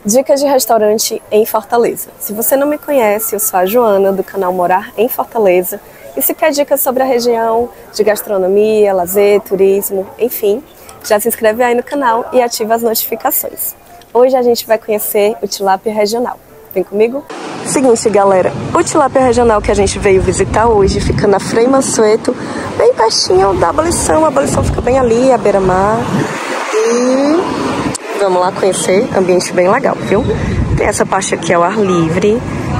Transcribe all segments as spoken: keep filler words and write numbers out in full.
Dicas de restaurante em Fortaleza. Se você não me conhece, eu sou a Joana, do canal Morar em Fortaleza. E se quer dicas sobre a região de gastronomia, lazer, turismo, enfim, já se inscreve aí no canal e ativa as notificações. Hoje a gente vai conhecer o Tilápia Regional. Vem comigo? Seguinte, galera, o Tilápia Regional que a gente veio visitar hoje fica na Frei Mansueto, bem pertinho da Abolição. A Abolição fica bem ali, à beira-mar. E vamos lá conhecer, ambiente bem legal, viu? Tem essa parte aqui ao ar livre,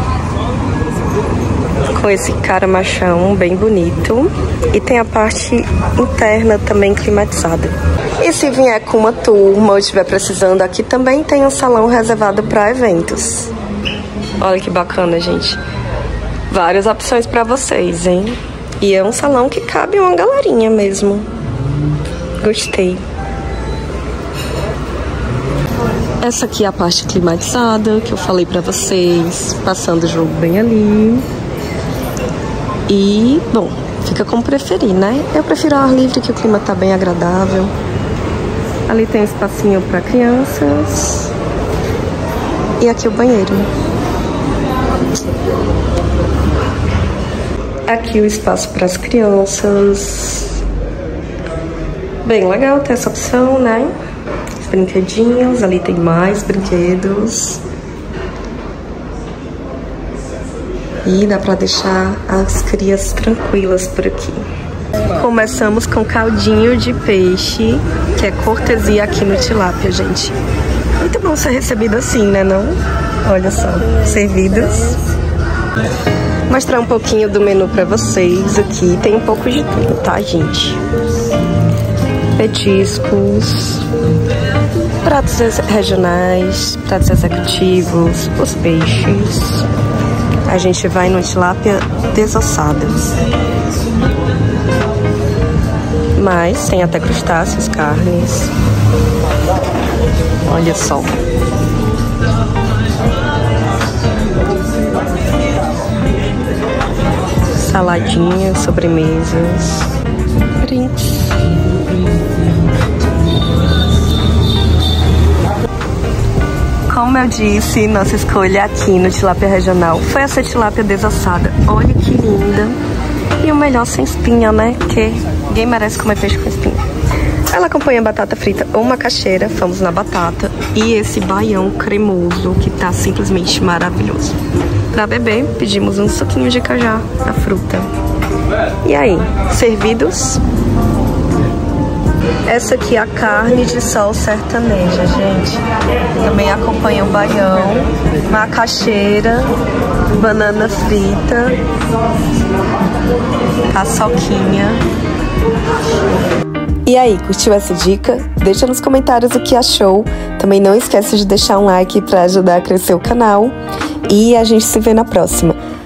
com esse cara machão bem bonito. E tem a parte interna também climatizada. E se vier com uma turma ou estiver precisando, aqui também tem um salão reservado para eventos. Olha que bacana, gente. Várias opções para vocês, hein? E é um salão que cabe uma galerinha mesmo. Gostei. Essa aqui é a parte climatizada, que eu falei pra vocês, passando o jogo bem ali. E, bom, fica como preferir, né? Eu prefiro ao ar livre, que o clima tá bem agradável. Ali tem um espacinho pra crianças. E aqui o banheiro. Aqui o espaço para as crianças. Bem legal ter essa opção, né? Brinquedinhos, ali tem mais brinquedos. E dá pra deixar as crias tranquilas por aqui. Começamos com caldinho de peixe, que é cortesia aqui no Tilápia, gente. Muito bom ser recebido assim, né não? Olha só, servidos. Mostrar um pouquinho do menu pra vocês aqui. Tem um pouco de tudo, tá, gente? Petiscos, pratos regionais, pratos executivos, os peixes. A gente vai no tilápia desossada. Mas tem até crustáceos, carnes. Olha só. Saladinha, sobremesas, drinks. Como eu disse, nossa escolha aqui no Tilápia Regional foi essa tilápia desossada. Olha que linda. E o melhor sem espinha, né? Porque ninguém merece comer peixe com espinha. Ela acompanha batata frita ou macaxeira. Fomos na batata. E esse baião cremoso, que tá simplesmente maravilhoso. Pra beber, pedimos um suquinho de cajá, a fruta. E aí, servidos? Essa aqui é a carne de sol sertaneja, gente. Também acompanha o baião, macaxeira, banana frita, paçoquinha. E aí, curtiu essa dica? Deixa nos comentários o que achou. Também não esquece de deixar um like para ajudar a crescer o canal. E a gente se vê na próxima.